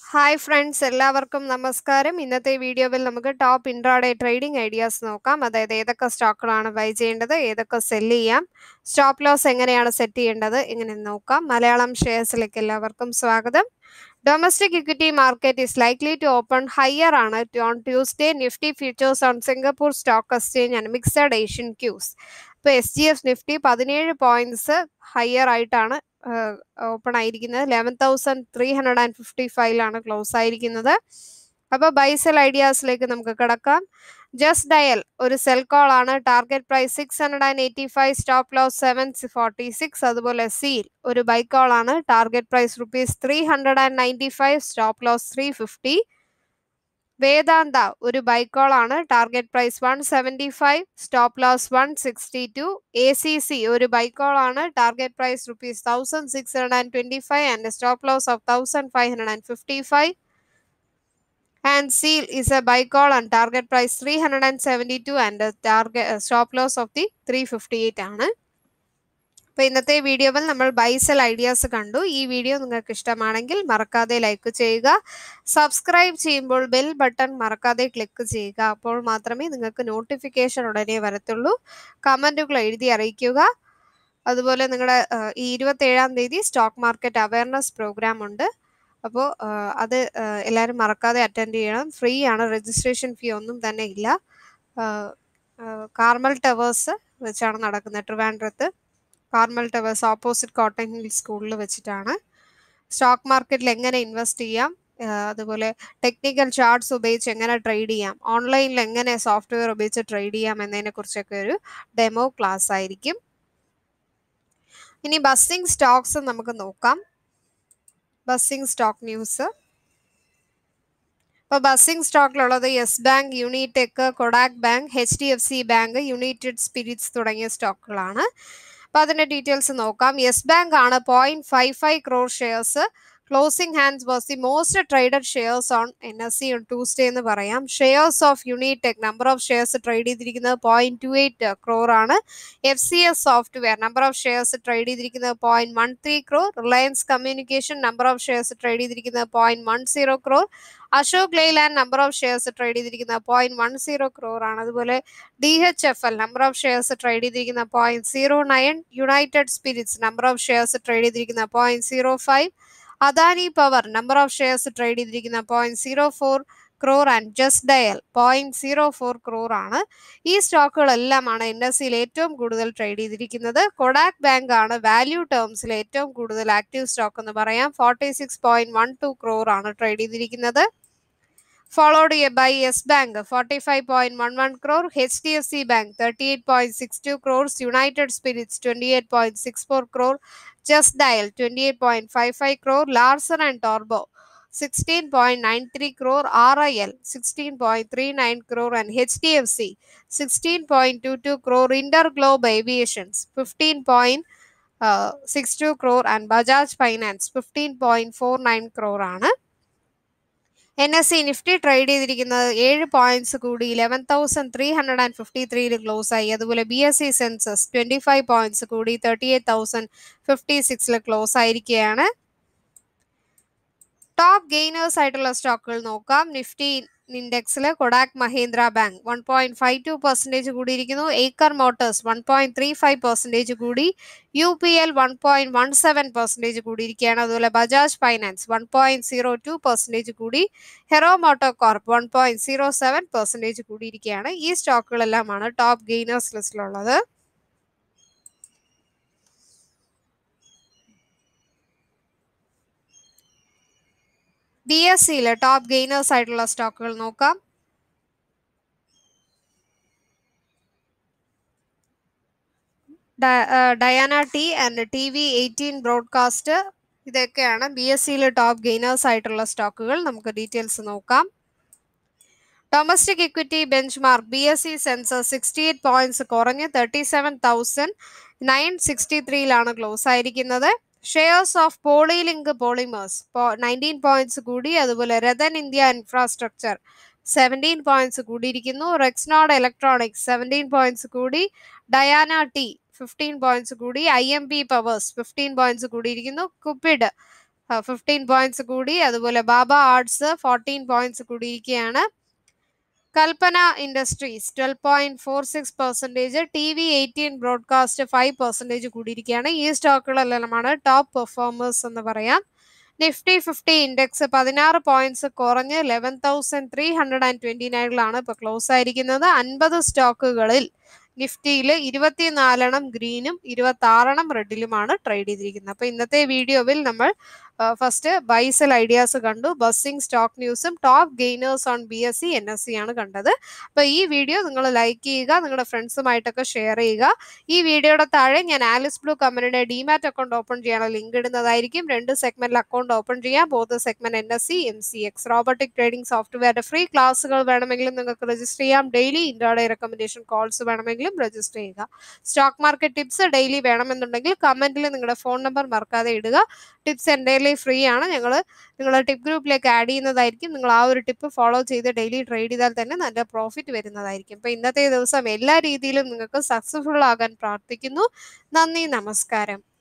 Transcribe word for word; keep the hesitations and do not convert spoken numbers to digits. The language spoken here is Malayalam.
ഹായ് ഫ്രണ്ട്സ്, എല്ലാവർക്കും നമസ്കാരം. ഇന്നത്തെ വീഡിയോയിൽ നമുക്ക് ടോപ്പ് ഇൻട്രാഡേ ട്രേഡിംഗ് ഐഡിയാസ് നോക്കാം. അതായത് ഏതൊക്കെ സ്റ്റോക്കുകളാണ് ബൈ ചെയ്യേണ്ടത്, ഏതൊക്കെ സെല്ല് ചെയ്യാം, സ്റ്റോപ്പ് ലോസ് എങ്ങനെയാണ് സെറ്റ് ചെയ്യേണ്ടത്, ഇങ്ങനെ നോക്കാം. മലയാളം ഷെയർസിലേക്ക് എല്ലാവർക്കും സ്വാഗതം. Domestic equity market is likely to open higher ആണ് on Tuesday. Nifty futures on Singapore Stock Exchange and mixed Asian cues. ഇപ്പോൾ എസ് ജി എഫ് നിഫ്റ്റി പതിനേഴ് പോയിന്റ്സ് ഹയർ ആയിട്ടാണ് ഓപ്പൺ ആയിരിക്കുന്നത്. Eleven thousand three hundred and fifty ഫൈവിലാണ് ക്ലോസ് ആയിരിക്കുന്നത്. അപ്പോൾ ബൈസെൽ ഐഡിയാസിലേക്ക് നമുക്ക് കിടക്കാം. ജസ്റ്റ് ഡയൽ ഒരു സെൽ കോൾ ആണ്. Target price six hundred and eighty five, stop loss seven forty six. അതുപോലെ സീൽ ഒരു ബൈ കോൾ ആണ്. Target price rupees three hundred and ninety five, stop loss three fifty. Vedanta ഒരു ബൈ കോൾ ആണ്. Target price one seventy five, stop loss one sixty two. A C C ഒരു ബൈ കോൾ ആണ്. Target price rupees thousand six hundred and twenty five and stop loss of thousand five hundred and fifty five. And seal is a buy call and target price three hundred seventy-two and the target uh, stop loss of the three fifty-eight ആണ്. അപ്പോൾ ഇന്നത്തെ വീഡിയോയിൽ നമ്മൾ ബൈസെൽ ഐഡിയാസ് കണ്ടു. ഈ വീഡിയോ നിങ്ങൾക്ക് ഇഷ്ടമാണെങ്കിൽ മറക്കാതെ ലൈക്ക് ചെയ്യുക. സബ്സ്ക്രൈബ് ചെയ്യുമ്പോൾ ബെൽ ബട്ടൺ മറക്കാതെ ക്ലിക്ക് ചെയ്യുക. അപ്പോൾ മാത്രമേ നിങ്ങൾക്ക് നോട്ടിഫിക്കേഷൻ ഉടനെ വരത്തുള്ളൂ. കമൻറ്റുകൾ എഴുതി അറിയിക്കുക. അതുപോലെ നിങ്ങളുടെ ഈ ഇരുപത്തേഴാം തീയതി സ്റ്റോക്ക് മാർക്കറ്റ് അവയർനെസ് പ്രോഗ്രാം ഉണ്ട്. അപ്പോൾ അത് എല്ലാവരും മറക്കാതെ അറ്റൻഡ് ചെയ്യണം. ഫ്രീ ആണ്, രജിസ്ട്രേഷൻ ഫീ ഒന്നും തന്നെ ഇല്ല. കാർമൽ ടവേഴ്സ് വെച്ചാണ് നടക്കുന്നത്. ട്രിവാൻഡ്രത്ത് Carmel towers opposite cotton hill സ്കൂളിൽ വെച്ചിട്ടാണ്. സ്റ്റോക്ക് മാർക്കറ്റിൽ എങ്ങനെ ഇൻവെസ്റ്റ് ചെയ്യാം, അതുപോലെ ടെക്നിക്കൽ ചാർട്ട്സ് ഉപയോഗിച്ച് എങ്ങനെ ട്രേഡ് ചെയ്യാം, ഓൺലൈനിൽ എങ്ങനെ സോഫ്റ്റ്വെയർ ഉപയോഗിച്ച് ട്രേഡ് ചെയ്യാം എന്നതിനെ കുറിച്ചൊക്കെ ഒരു ഡെമോ ക്ലാസ് ആയിരിക്കും. ഇനി ബസ്സിംഗ് സ്റ്റോക്സ് നമുക്ക് നോക്കാം. Buzzing stock news. ഇപ്പോൾ ബസ്സിംഗ് സ്റ്റോക്കിലുള്ളത് Yes bank, Unitech, Kotak bank, H D F C bank, United Spirits തുടങ്ങിയ സ്റ്റോക്കുകളാണ്. അപ്പോൾ അതിൻ്റെ ഡീറ്റെയിൽസ് നോക്കാം. യെസ് ബാങ്ക് ആണ് point five five crore shares. Closing hands was the most traded shares on N S C on Tuesday എന്ന് പറയാം. Shares of Unitech number of shares trade ചെയ്തിരിക്കുന്നത് പോയിന്റ് ടു എയ്റ്റ് ക്രോർ ആണ്. F C S software number of shares trade ചെയ്തിരിക്കുന്നത് point one three crore. Reliance communication number of shares trade ചെയ്തിരിക്കുന്നത് point one zero crore. Ashok Leyland number of shares trade ചെയ്തിരിക്കുന്നത് പോയിന്റ് വൺ സീറോ ക്രോർ ആണ്. അതുപോലെ D H F L number of shares trade ചെയ്തിരിക്കുന്ന point zero nine. United Spirits number of shares trade ചെയ്തിരിക്കുന്ന point zero five. Adani power number of shares trade ചെയ്തിരിക്കുന്ന point zero four crore and Just Dial point zero four crore ആണ്. ഈ സ്റ്റോക്കുകളെല്ലാമാണ് എൻ എസ് സിയിൽ ഏറ്റവും കൂടുതൽ ട്രേഡ് ചെയ്തിരിക്കുന്നത്. കൊഡാക് ബാങ്ക് ആണ് വാല്യൂ ടേംസിൽ ഏറ്റവും കൂടുതൽ ആക്റ്റീവ് സ്റ്റോക്ക് എന്ന് പറയാം. Forty six point one two crore ആണ് ട്രേഡ് ചെയ്തിരിക്കുന്നത്. Followed by Yes Bank forty-five point one one crore, H D F C Bank thirty-eight point six two crores, United Spirits twenty-eight point six four crore, Just Dial twenty-eight point five five crore, Larsen and Torbo sixteen point nine three crore, R I L sixteen point three nine crore and H D F C sixteen point two two crore, Interglobe Aviations fifteen point six two crore and Bajaj Finance fifteen point four nine crore ആണ്. N S C Nifty trade ചെയ്തിരിക്കുന്നത് ഏഴ് പോയിന്റ്സ് കൂടി eleven thousand three hundred and fifty ത്രീയിൽ ക്ലോസ് ആയി. അതുപോലെ B S C Sensex twenty five points കൂടി തേർട്ടി എയ്റ്റ് തൗസൻഡ് ഫിഫ്റ്റി സിക്സിൽ ക്ലോസ് ആയിരിക്കുകയാണ്. ടോപ്പ് ഗെയിനേഴ്സ് ആയിട്ടുള്ള സ്റ്റോക്കുകൾ നോക്കാം. നിഫ്റ്റി ഇൻഡെക്സിൽ Kotak Mahindra bank one point five two percentage കൂടിയിരിക്കുന്നു. Eicher motors one point three five percentage കൂടി. U P L one point one seven percentage കൂടിയിരിക്കുകയാണ്. അതുപോലെ Bajaj finance one point zero two percentage കൂടി. Hero moto corp one point zero seven percentage കൂടിയിരിക്കുകയാണ്. ഈ സ്റ്റോക്കുകളെല്ലാമാണ് ടോപ്പ് ഗെയിനേഴ്സ് ലിസ്റ്റിലുള്ളത്. ബി എസ് സിയിലെ ടോപ്പ് ഗെയിനേഴ്സ് ആയിട്ടുള്ള സ്റ്റോക്കുകൾ നോക്കാം. Diana T and T V eighteen broadcast ഇതൊക്കെയാണ് ബി എസ് സിയിലെ ടോപ്പ് ഗെയിനേഴ്സ് ആയിട്ടുള്ള സ്റ്റോക്കുകൾ. നമുക്ക് ഡീറ്റെയിൽസ് നോക്കാം. Domestic equity benchmark B S C Sensex sixty eight points കുറഞ്ഞ് thirty seven thousand nine sixty ത്രീയിലാണ് ക്ലോസ് ആയിരിക്കുന്നത്. Shares of Polylink polymers nineteen points കൂടി. അതുപോലെ Ratan India infrastructure seventeen points കൂടിയിരിക്കുന്നു. റെക്സ്നോഡ് ഇലക്ട്രോണിക്സ് സെവൻറ്റീൻ പോയിന്റ്സ് കൂടി. ഡയാന ടി ഫിഫ്റ്റീൻ പോയിന്റ്സ് കൂടി. I M P powers fifteen points കൂടിയിരിക്കുന്നു. കുപ്പിഡ് ഫിഫ്റ്റീൻ പോയിന്റ്സ് കൂടി. അതുപോലെ ബാബ ആർട്സ് ഫോർട്ടീൻ പോയിന്റ്സ് കൂടിയിരിക്കുകയാണ്. Kalpana industries twelve point four six percentage, T V eighteen broadcast five percentage കൂടിയിരിക്കുകയാണ്. ഈ സ്റ്റോക്കുകളെല്ലാമാണ് ടോപ്പ് പെർഫോമേഴ്സ് എന്ന് പറയാം. നിഫ്റ്റി ഫിഫ്റ്റി ഇൻഡെക്സ് പതിനാറ് പോയിന്റ്സ് കുറഞ്ഞ് eleven thousand three hundred and twenty നയനിലാണ് ഇപ്പോൾ ക്ലോസ് ആയിരിക്കുന്നത്. അൻപത് സ്റ്റോക്കുകളിൽ നിഫ്റ്റിയിൽ ഇരുപത്തിനാലെണ്ണം ഗ്രീനും ഇരുപത്തി ആറെണ്ണം റെഡിലുമാണ് ട്രേഡ് ചെയ്തിരിക്കുന്നത്. അപ്പോൾ ഇന്നത്തെ വീഡിയോയിൽ നമ്മൾ ഫസ്റ്റ് ബൈസൽ ഐഡിയാസ് കണ്ടു, ബസ്സിംഗ് സ്റ്റോക്ക് ന്യൂസും top gainers on B S C N S C ആണ് കണ്ടത്. അപ്പോൾ ഈ വീഡിയോ നിങ്ങൾ ലൈക്ക് ചെയ്യുക, നിങ്ങളുടെ ഫ്രണ്ട്സുമായിട്ടൊക്കെ ഷെയർ ചെയ്യുക. ഈ വീഡിയോയുടെ താഴെ ഞാൻ ആലിസ് ബ്ലൂ കമ്പനിയുടെ ഡിമാറ്റ് അക്കൗണ്ട് ഓപ്പൺ ചെയ്യാനുള്ള ലിങ്ക് ഇടുന്നതായിരിക്കും. രണ്ട് സെഗ്മെന്റിൽ അക്കൗണ്ട് ഓപ്പൺ ചെയ്യാം. Both segment N S C, M C X. Robotic trading സോഫ്റ്റ്വെയറുടെ ഫ്രീ ക്ലാസ്സുകൾ വേണമെങ്കിലും നിങ്ങൾക്ക് രജിസ്റ്റർ ചെയ്യാം. ഡെയിലി ഇൻട്രാഡേ റെക്കമെൻഡേഷൻ കോൾസ് വേണമെങ്കിലും രജിസ്റ്റർ ചെയ്യുക. സ്റ്റോക്ക് മാർക്കറ്റ് ടിപ്സ് ഡെയിലി വേണമെന്നുണ്ടെങ്കിൽ കമന്റിൽ നിങ്ങളുടെ ഫോൺ നമ്പർ മറക്കാതെ ഇടുക. ടിപ്സ് എൻ്റെ ഫ്രീ ആണ്. ഞങ്ങൾ നിങ്ങളുടെ ടിപ്പ് ഗ്രൂപ്പിലേക്ക് ആഡ് ചെയ്യുന്നതായിരിക്കും. നിങ്ങൾ ആ ഒരു ടിപ്പ് ഫോളോ ചെയ്ത് ഡെയിലി ട്രേഡ് ചെയ്താൽ തന്നെ നല്ല പ്രോഫിറ്റ് വരുന്നതായിരിക്കും. അപ്പോൾ ഇന്നത്തെ ദിവസം എല്ലാ രീതിയിലും നിങ്ങൾക്ക് സക്സസ്ഫുൾ ആകാൻ പ്രാർത്ഥിക്കുന്നു. നന്ദി, നമസ്കാരം.